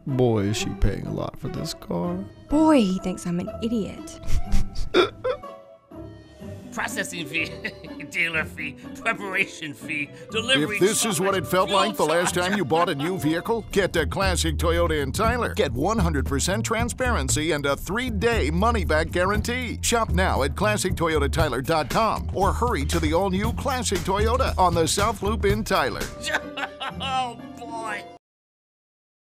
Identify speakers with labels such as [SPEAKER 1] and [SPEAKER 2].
[SPEAKER 1] Boy, is she paying a lot for this car.
[SPEAKER 2] Boy, he thinks I'm an idiot.
[SPEAKER 3] Processing fee, dealer fee, preparation fee, delivery.
[SPEAKER 4] If this is what it felt like the last time you bought a new vehicle, get to Classic Toyota in Tyler. Get 100% transparency and a 3-day money-back guarantee. Shop now at ClassicToyotaTyler.com or hurry to the all-new Classic Toyota on the South Loop in Tyler.
[SPEAKER 3] Oh, boy.